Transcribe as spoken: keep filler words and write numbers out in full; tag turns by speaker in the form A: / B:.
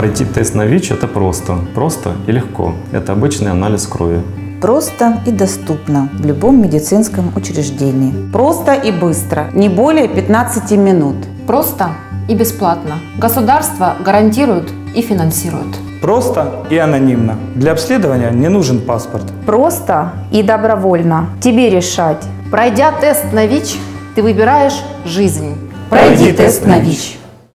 A: Пройти тест на ВИЧ – это просто. Просто и легко. Это обычный анализ крови.
B: Просто и доступно в любом медицинском учреждении.
C: Просто и быстро, не более пятнадцати минут.
D: Просто и бесплатно. Государство гарантирует и финансирует.
E: Просто и анонимно. Для обследования не нужен паспорт.
F: Просто и добровольно. Тебе решать.
D: Пройдя тест на ВИЧ, ты выбираешь жизнь.
C: Пройди тест на ВИЧ.